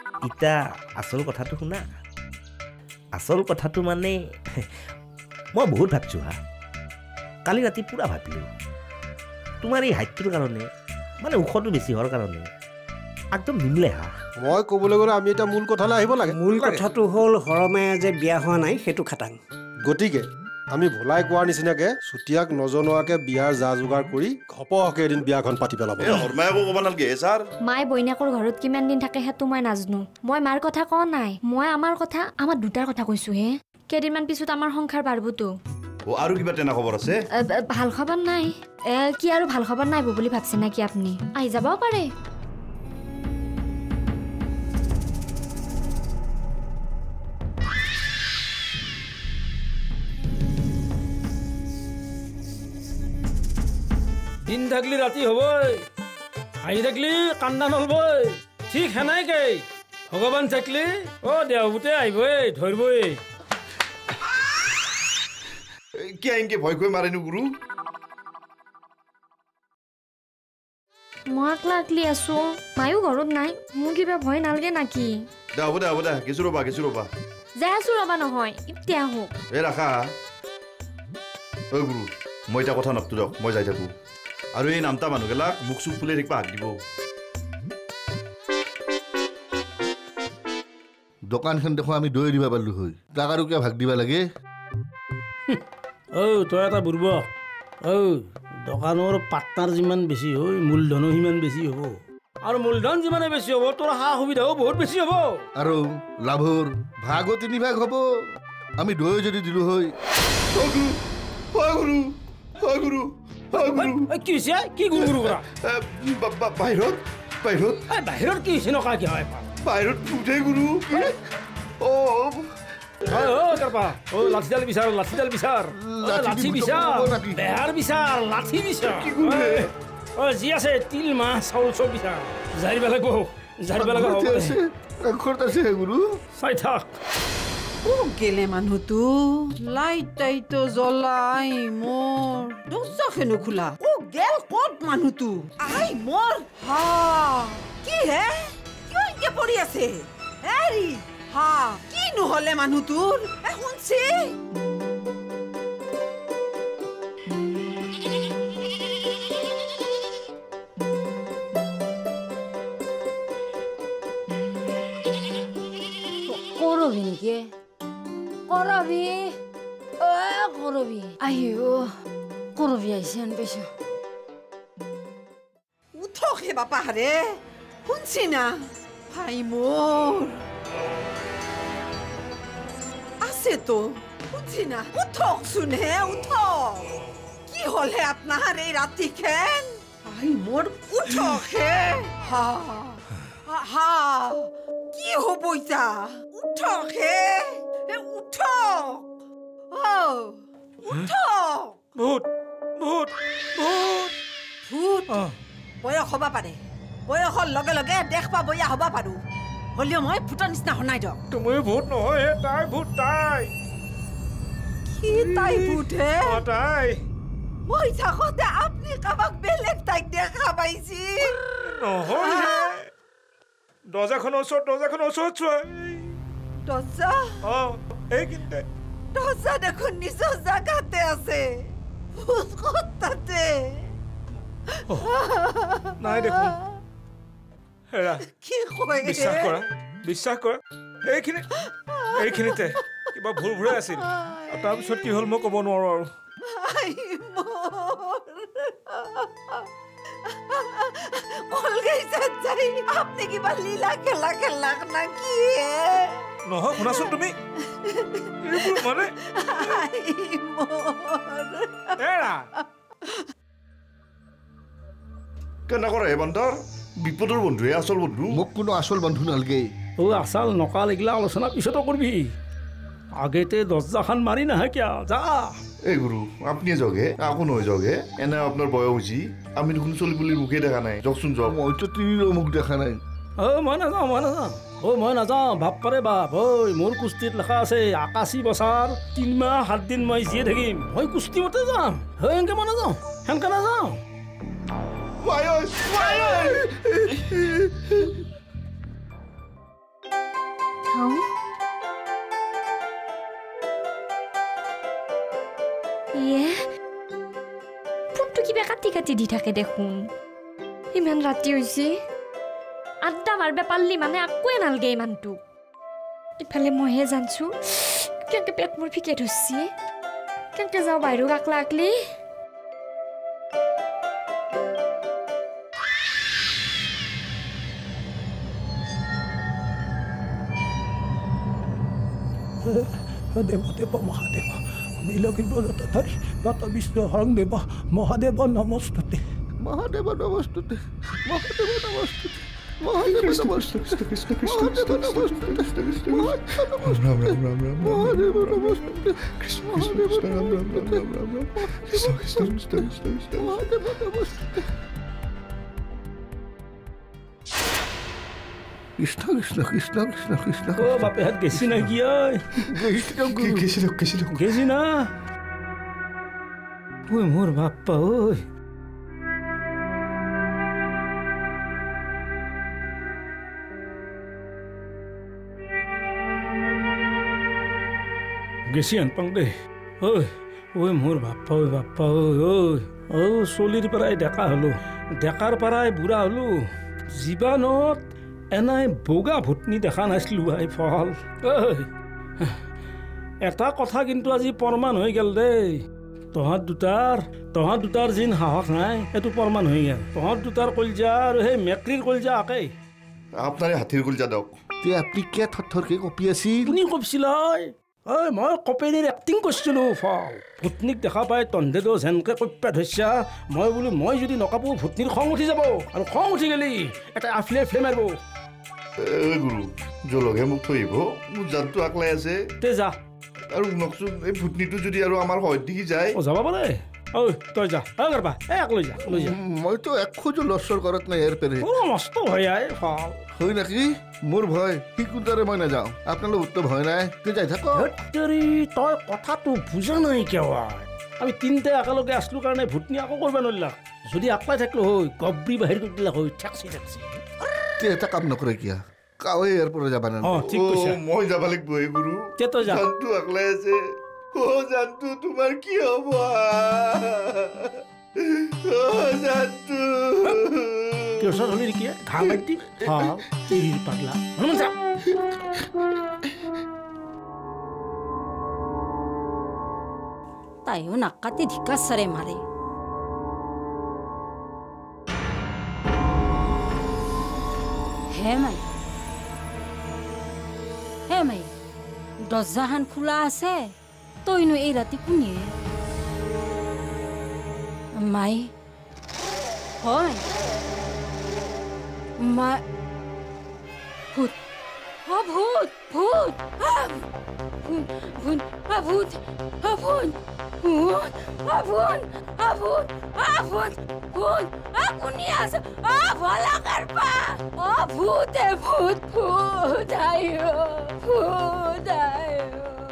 ইতা আসল কথাটো শুনা আসল কথাটো মানে মই বহুত ভাবছো হা কালি ৰাতি পুৰা ভাবিলো তোমাৰ এই হাইটটোৰ কাৰণে মানে ওখটো বেছি হোৱাৰ কাৰণে একদম নিমিলে হা মই ক'বলৈ গ'লে আমি এটা মূল কথালৈ আহিব লাগে মূল কথাটো হ'ল হৰমায়া যে বিয়া হোৱা নাই সেইটো খাটাং গতিকে আমি ভোলাই কোৱাৰ নিচিনাকে চুতীয়াক নজনোৱাকে বিয়াৰ যা যোগাৰ কৰি ঘপহকে এদিন বিয়াখন পাতি পেলাব হৰমায়াকো ক'ব নালাগে ছাৰ মায়ে বৈনাকৰ ঘৰত কিমান দিন থাকে সেইটো মই নাজানো মই মাৰ কথা কোৱা নাই মই আমাৰ কথা আমাৰ দুটাৰ কথা কৈছো হে কেইদিনমান পিছত আমাৰ সংসাৰ বাঢ়বতো আৰু কিবা তেনে খবৰ আছে ভাল খবৰ নাই কি আৰু ভাল খবৰ নাই বুলি ভাবছে নেকি আপুনি আহি যাবও পাৰে দিন থাকলি ৰাতি হ'বই হাঁহি থাকলি কান্দা নলবই ঠিক সেনাইকে ভগৱান থাকলি দেওবুতে আহিবই ধৰিবই কি এনকে ভয় কৰি মাৰেনো গুৰু মই আকলি আছো মায়ো ঘৰত নাই মোৰ কিবা ভয় নালাগে নাকি হ'ব দে কিছু ৰবা যাই আছো ৰবা নহয় এতিয়া হোক ৰাখা ঐ গুৰু মই এটা কথা নাপতো দিয়ক মই যাই থাকো আৰু এই নামটা মানুহগিলাক মুখ চুখ ফুলে থাকিব হাক দিব দোকানখন দেখো আমি দৈ দিব পাৰিলো হয় তাক আৰু কিয় ভাগ দিব লাগে তই এটা বুৰ্ব দোকানৰ পাৰ্টনাৰ যিমান বেছি হয় মূলধনো সিমান বেছি হ'ব আৰু মূলধন যিমানে বেছি হ'ব তোৰ সা সুবিধাও বহুত বেছি হ'ব আৰু লাভৰ ভাগো 3 ভাগ হ'ব আমি দৈ যদি দিলো হয় গুৰু কি হৈছে কি গুৰু কৰা বাহিৰত কি হৈছে নকা কি হয় বাহিৰত উঠে গুৰু লাঠিডাল বিচাৰ বেহাৰ বিচাৰ লাঠি বিচাৰ যি আছে তিল মাহ চাউল চব বিচাৰ জাৰিব লাগিব চাই থাক গেলে মানুহটো লাইট টাইটো জ্বলাই মোৰ দৰ্জাখনো খোলা গেল ক'ত মানুহটো আই মোৰ কি হে কিয় এনেকে পৰি আছে হেৰি কি নহ'লে মানুহটোৰ শুনছি কৰবি নেকি কৰবি কৰবি আহিছে আন পাইছো উঠক হে বাপা হাৰে শুনছি না ভাই মোৰ আছে তো শুনছি না উঠকচোন হে উঠক কি হ'ল হে আপোনাৰ এই ৰাতিখন ভাই মোৰ উঠক হে কি হ'ব ইতা উঠক হে উঠক ভূত বয়স হ'ব পাৰে বয়সৰ লগে লগে দেখ পা বয়া হ'ব পাৰো হ'লেও মই ভূতৰ নিচিনা শুনাই দিয়ক তুমি ভূত নহয় তাই ভূত তাই কি তাই ভূত হে তাই মই থাকোঁতে আপুনি কাবাক বেলেগ তাইক দেখা পাইছি নহয় দৰ্জাখনৰ ওচৰত চোৱা দৰ্জা এইখিনিতে দৰ্জা দেখোন নিজৰ জাগাতে আছে তাতে নাই দেখোন হেৰা কি কয় বিশ্বাস কৰা এইখিনিতে কিবা ভুল ভুৰাই আছিল তাৰপিছত কি হ'ল মই ক'ব নোৱাৰো আৰু আপনি কিবা লীলা খেলা নাকি নহয় শুনাচোন তুমি মানে কেনে কৰে বান্দৰ বিপদৰ বন্ধুহে আচল বন্ধু মোক কোনো আচল বন্ধু নালাগে আচল নকাল এইগিলা আলোচনা পিছতো কৰবি আগেতে দৰ্জাখন মাৰি নাহে কিয় যা এই গুৰু আপুনি জগে আকৌ নহয় জগে এনে আপোনাৰ বয়স হৈছে আমি দেখোন চলি পুলিৰ মুখে দেখা নাই যাওকচোন যাওক মইতো তিনিৰো মুখ দেখা নাই মই নাযাওঁ ভাব পাৰে বাপ মোৰ কুস্তিত লেখা আছে 81 বছৰ 3 মাহ 7 দিন মই জীয়াই থাকিম মই কুস্তি মতে যাম এনেকে মই নাযাওঁ সেনেকে নাযাওঁ চাওঁ ইয়ে ফোনটো কিবা কাটি কাটি দি থাকে দেখোন ইমান ৰাতি হৈছে আড্ডা মাৰিব পাৰিলি মানে একোৱে নালগে ইমানটো ইফালে মইহে জানছো কেনেকে পেট মোৰ ফিকে ধৰছি কেনেকে যাওঁ বাহিৰক আকলা আকলি দেৱ মহাদেৱ নীলগিৰি বৰতাধাৰী মাত বিষ্ণু হৰং দেৱ মহাদেৱ নমস্তুতে মহাদেৱ নমস্তুতে মহাদেৱ নমস্তুতে মহাদেৱ নমস্তুতে কৃষ্ণ কৃষ্ণ কৃষ্ণ কৃষ্ণ মহাদেৱ নমস্তুতে কৃষ্ণ কৃষ্ণ ৰাম ৰাম ৰাম ৰাম ৰাম ৰাম কৃষ্ণ কৃষ্ণ কৃষ্ণ কৃষ্ণ মহাদেৱ নমস্তুতে কৃষ্ণ কৃষ্ণ কৃষ্ণ কৃষ্ণ কৃষ্ণ ও বাপে হাত গেছি না কি গেছি না ওই মোর বাপ্পা ওই গেছি আনপাং দে ওই ওই মোর বাপ্পা ওই ও চলিৰ পৰাই ডেকা হলো ডেকাৰ পৰাই বুঢ়া হলো জীৱানত এনাই বগা ভুটনি দেখা নাছিলো আই ফল এটা কথা কিন্তু আজি প্ৰমাণ হৈ গেল দেই তহঁত দুটাৰ যিন সাহস নাই এইটো প্ৰমাণ হৈ গেল তহঁত দুটাৰ কলজা আৰু সেই মেকৰিৰ কলজা আকেই আপনাৰে হাতীৰ কলজা দিয়ক তে আপনি কে থৰথৰকে কপি আছিল কোনে কপিছিল মই কপেনীৰ এক্টিং কৰিছিলো ফল ভুটনিক দেখা পাই তন্ধেতো যেনকে কপ্যা ধৰিছা মই বোলো মই যদি নকাপো ভুটনিৰ খং উঠি যাব আৰু খং উঠি গেলি এটা আফলে মাৰিব গুৰু জলহে মোক থৈ আহিব মোৰ জানটো আকলাই আছে তে যা আৰু নকচোন এই ভুটনিটো যদি আৰু আমাৰ হয় দেখি যায় যাব পাৰে ঐ তই যা গাৰবা এক লৈ যা মইতো এক খোজো লচৰ ঘৰত নাই ইয়াৰ পেৰে মস্ত ভয় আই ফল হয় নাকি মোৰ ভয় শিকুতাৰে মই নাযাওঁ আপোনালোকতো ভয় নাই তই যাই থাক তই কথাটো বুজা নাই কিয় আমি তিনিটা একেলগে আছিলো কাৰণে ভুটনি আকৌ কৰিব নোৱাৰিলা যদি আকলাই থাকিলো হয় গব্ৰি বাহিৰ কৰি দিলা হয় ঠেকচি তে এটা কাম নকৰে কিয়া কাৱে ইয়াৰ পৰা যাবা না ঠিক কৈছা মই যাব লাগিব এই গুৰু তে তই যা জানটো আকলাই আছে জানটো তোমাৰ কি হ'ব জানটো কিয় সৰ হলি কি ঘা মাটি তিৰিৰ পাগলা হনুমান যা তাইও নাকাতে ধিকাচাৰে মাৰে হে মাই দৰ্জাখন খোলা আছে তইনো এই ৰাতি কোনে মাই হয় মাই ভূত ভূত ভূত ভূত ভূত ভূত ভূত ভূত ভূত কোনে আছে ভলা কাৰপা ভূতে ভূত ভূত আয়ো ভূত আয়ো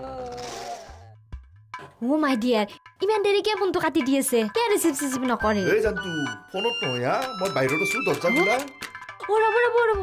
ও মাই ডিয়াৰ ইমান দেৰিকে ফোনটো কাটি দি আছে কিয় ৰিচিভ নকৰে এই জানটো ফোনত নহয় হা মই বাহিৰত আছো দৰ্জা খোলা ৰ'ব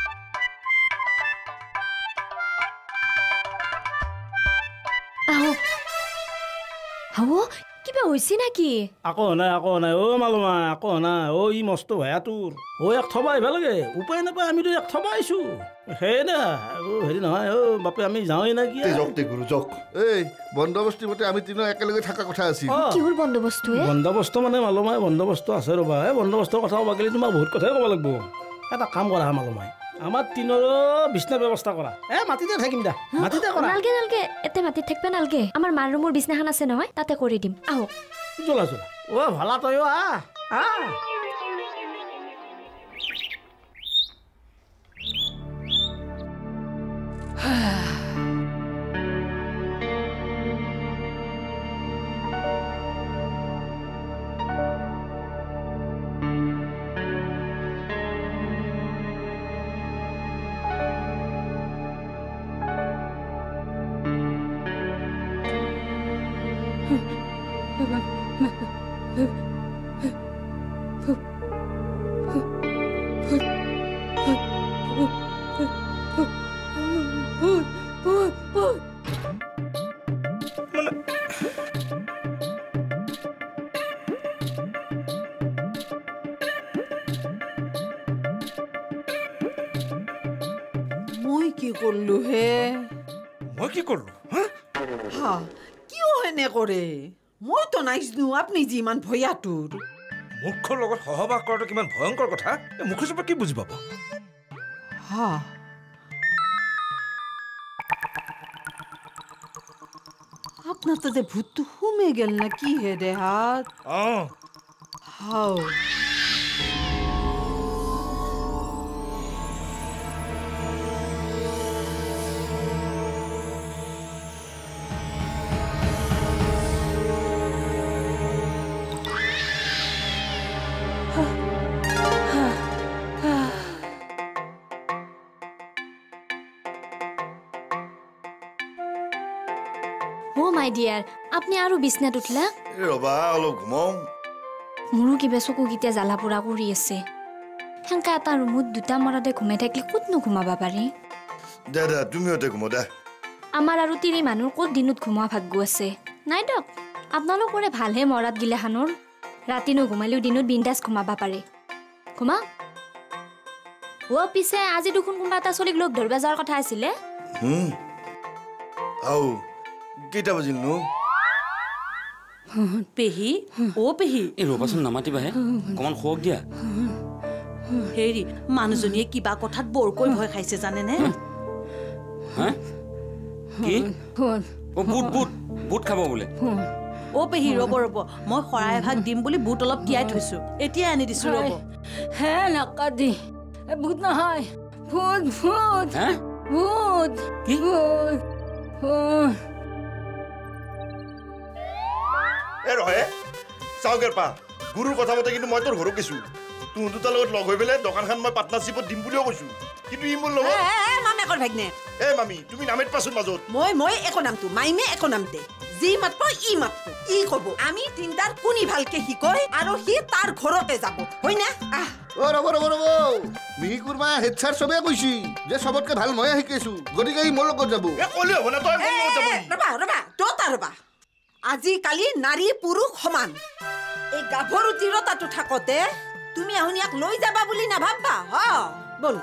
আহো কিবা হৈছে নেকি আকৌ নাই মালমা আকৌ নাই ই মস্ত ভায়া তোৰ এক থবা আহিব লাগে উপায় নাপায় আমিতো এক থবা আহিছো সেই না হেৰি নহয় বাপে আমি যাওঁই না কি যাওক এই বন্দবস্তি মতে আমি তিনিও একেলগে থকা কথা আছিল কিহৰ বন্দবস্ত মানে মালমাই বন্দবস্ত আছে ৰ'বা বন্দবস্তৰ কথা ক'ব গ'লে তোমাক বহুত কথাই ক'ব লাগিব এটা কাম কৰা মালমাই আমাৰ তিনৰো বিছনাৰ ব্যৱস্থা কৰা মাটিতে থাকিম দা মাটিতে কৰা নালগে এতে মাটিত থাকিব নালগে আমাৰ মাৰ ৰুমৰ বিছনাখন আছে নহয় তাতে কৰি দিম আহক জ্বলা ভালা তই কি করলু হে মই কি করলো হা কিয় হেনে কৰে মই তো নাইজনো আপনি যিমান ভয়াতুৰ মুখৰ লগত সহবাস কৰাটো কিমান ভয়ংকৰ কথা এই মুখৰ চপা কি বুজি পাব হা আপনার তো ভূত হুমে গেল না কি হে রে হাত হাও মাই ডিয়াৰ আপনি আৰু বিছনাত উঠলা ৰবা অলপ ঘুমাও মোৰো কিবা চকু গিতিয়া জ্বালা পোৰা কৰি আছে হেংকা এটা ৰুমত দুটা মৰাদে ঘুমাই থাকিলে ক'তনো ঘুমাবা পাৰি দাদা তুমিওতে ঘুমো দা আমাৰ আৰু তিৰি মানুহৰ ক'ত দিনত ঘুমোৱা ভাগ্য আছে নাই দক আপোনালোকৰে ভালহে মৰাত গিলাখানৰ ৰাতি নুঘুমালেও দিনত বিন্দাছ ঘুমাবা পাৰে ঘুমা পিছে আজি দেখোন কোনোবা এটা চলিক লগ ধৰিব যোৱাৰ কথা আছিলে আও কেইটা বাজিল নো পেহী পেহী এই ৰবাচোন নামাতিবাহে অকমান শোক দিয়া হেৰি মানুহজনীয়ে কিবা কথাত বৰকৈ ভয় খাইছে জানেনে কি বুট বুট বুট খাব বোলে পেহী ৰ'ব মই শৰাই ভাগ দিম বুলি বুট অলপ তিয়াই থৈছো এতিয়া আনি দিছো ৰ'ব হে নাকাদি ভূত নহয় ভূত ভূত ভূত কি ৰহে চাওগেৰ পা গুৰুৰ কথা মতে কিন্তু মই তোৰ ঘৰত গৈছো তুহুন দুটাৰ লগত লগ হৈ পেলাই দোকানখন মই পাৰ্টনাৰশ্বিপত দিম বুলিও কৈছো কিন্তু ই মোৰ লগত মামেকৰ ভাগ্নে মামি তুমি নামেত পাছোন মাজত মই একো নামটো মাইমে একো নামতে যি মাতব ই মাতব ই কব আমি তিনটাৰ কোনি ভালকে শিকয় আৰু সি তাৰ ঘৰতে যাব হয় না ৰ'ব মিহি কুৰমা হেড ছাৰ চবে কৈছি যে চবতকে ভাল ময়ে শিকাইছো গতিকে ই মোৰ লগত যাব ক'লে হ'ব না তই মোৰ লগত যাবি ৰবা আজিকালি নাৰী পুৰুষ সমান এই গাভৰু তিৰতাটো থাকতে তুমি আহুনিয়াক লৈ যাবা বুলি নাভাববা বল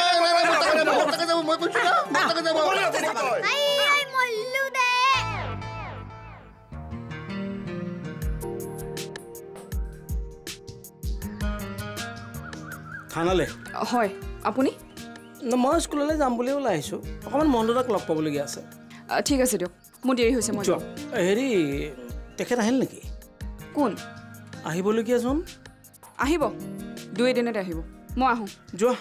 থানালে হয় আপুনি মই স্কুললৈ যাম বুলি ওলাই আহিছোঁ অকণমান মনটোক লগ পাবলগীয়া আছে ঠিক আছে দিয়ক মোৰ দেৰি হৈছে মই হেৰি তেখেত আহিল নেকি কোন আহিবলগীয়াজন আহিব 2 দিনতে আহিব মই আহোঁ যোৱা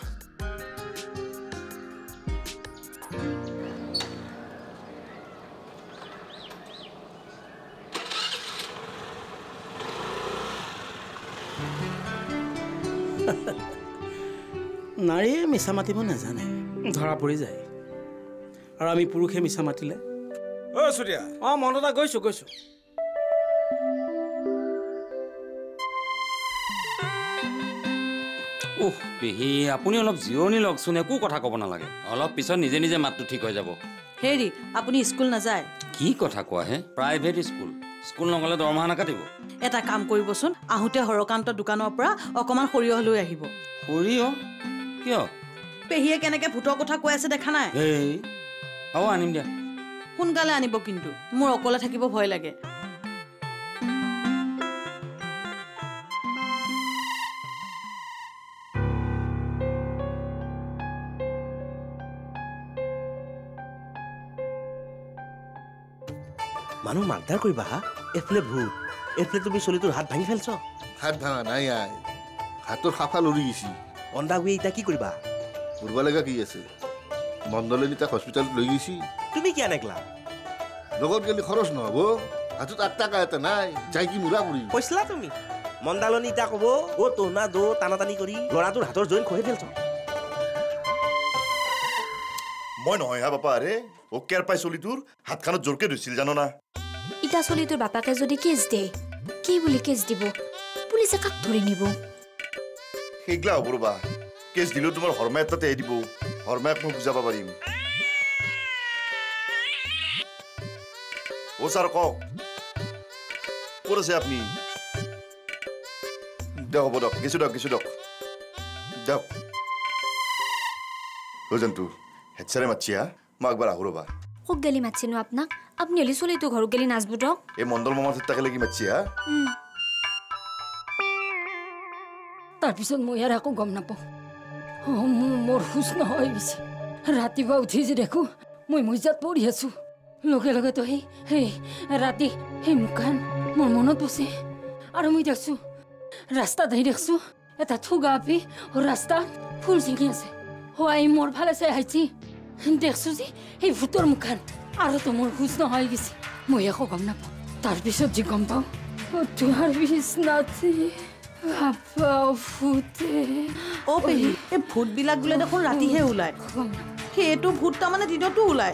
নাৰীয়ে মিছা মাতিব নাজানে ধৰা পৰি যায় আৰু আমি পুৰুষে মিছা মাতিলে চুৰিয়া মন এটা গৈছো পেহী আপুনি অলপ জিৰণি লওকচোন একো কথা ক'ব নালাগে অলপ পিছত নিজে নিজে মাতটো ঠিক হৈ যাব হেৰি আপুনি স্কুল নাযায় কি কথা কোৱা হে প্ৰাইভেট স্কুল নগ'লে দৰমহা নাকাটিব এটা কাম কৰিবচোন আহোঁতে হৰকান্ত দোকানৰ পৰা অকণমান সৰিয়হ লৈ আহিব সৰিয়হ কিয় পেহীয়ে কেনেকে ভূতৰ কথা কৈ আছে দেখা নাই হ'ব আনিম দিয়া সোনকালে আনিব কিন্তু মোৰ অকলে থাকিব ভয় লাগে মানুহ মাৰ্ডাৰ কৰিবা এইফালে ভূত এইফালে তুমি চলিটোৰ হাত ভাঙি ফেলছ হাত ভাঙা নাই আই হাতৰ সাফাল উৰি গৈছি অন্দা গৈ এতিয়া কি কৰিবা ঘূৰিব লগা কি আছে মণ্ডলে তাক হস্পিটেলত লৈ গৈছি তুমি কিয় নেগলা লগত গেলি খৰচ নহ'ব হাতত 8 টকা এটা নাই যাই কি মুৰা কৰি কৈছিলা তুমি মণ্ডালনি এতিয়া ক'ব তোনা টানাটানি কৰি ল'ৰাটোৰ হাতৰ জইন খহি ফেলছ মই নহয় বাপা আৰে কেয়াৰ পাই চলিটোৰ হাতখনত জোৰকে ধৰিছিল জানো না ইটা চলিটোৰ বাপাকে যদি কেছ দিয়ে কি বুলি কেছ দিব পুলিচে কাক ধৰি নিব সেইগলা হ'ব ৰবা কেছ দিলেও তোমাৰ হৰমাই তাতে দিব হৰমাইক মই বুজাব পাৰিম ছাৰ কওক ক'ত আছে আপুনি দিয়ক হ'ব দিয়ক গেছো দিয়ক দিয়ক জন্তু হেডচাৰে মাতছি হা মই একবাৰ আহো ৰ'বা খুব গেলি মাতছিনো আপোনাক আপুনি হলি চলিটো ঘৰত গেলি নাচবো দক এই মণ্ডল মামা তাকে লাগি মাতছি হা তাৰপিছত মই আৰু একো গম নাপাওঁ মোৰ হুচ নহয় গৈছে ৰাতিপুৱা উঠি যে দেখোঁ মই মজিয়াত পৰি আছোঁ লগে লগে তো সেই ৰাতি সেই মুখখন মোৰ মনত পছে আৰু মই দেখছোঁ ৰাস্তাত আহি দেখছোঁ এটা থুগা আপি ৰাস্তাত ফুল ছিঙি আছে হোৱাই মোৰ ফালে চাই আহিছে দেখছোঁ যে সেই ভূতৰ মুখখন আৰু তো মোৰ হুচ নহয় গৈছে মই একো গম নাপাওঁ তাৰপিছত যি গম পাওঁ তোমাৰ বিচনাতে এই ভূতবিলাক বোলে দেখোন ৰাতিহে ওলায় সেইটো ভূত তাৰমানে দিনতো ওলায়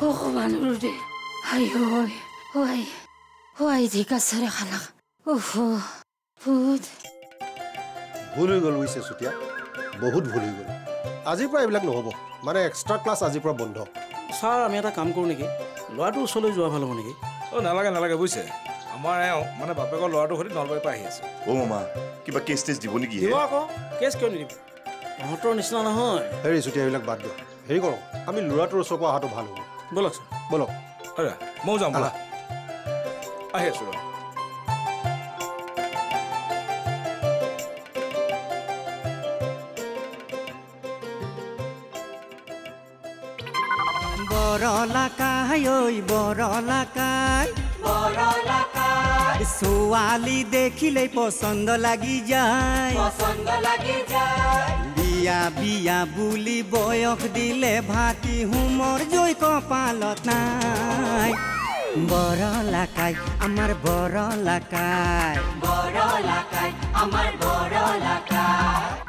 ভুল হৈ গ'ল বুজিছে চুতীয়া বহুত ভুল হৈ গ'ল আজিৰ পৰা এইবিলাক নহ'ব মানে এক্সট্ৰা ক্লাছ আজিৰ পৰা বন্ধ ছাৰ আমি এটা কাম কৰোঁ নেকি ল'ৰাটোৰ ওচৰলৈ যোৱা ভাল হ'ব নেকি নালাগে বুজিছে আমাৰ এওঁ মানে বাপেকৰ ল'ৰাটোৰ সৈতে নলবাৰীৰ পৰা আহি আছে মামা কিবা কেছ টেছ দিব নেকি দিব আকৌ কেছ কিয় নিদিব তহঁতৰ নিচিনা নহয় হেৰি চুতীয়া এইবিলাক বাদ দিয়ক হেৰি কৰক আমি ল'ৰাটোৰ ওচৰৰ পৰা অহাটো ভাল হ'ব ব'লক ছাৰ ব'লক ময়ো যাম ব'লা আহি আছোঁ Borola Kai, oi Borola Kai, Borola Kai. ছোৱালী দেখিলে পছন্দ লাগি যায় বিয়া বিয়া বুলি বয়স দিলে ভাতি হুমৰ জয় কপালত নাই Borola Kai, আমাৰ Borola Kai, Borola Kai, আমাৰ Borola Kai.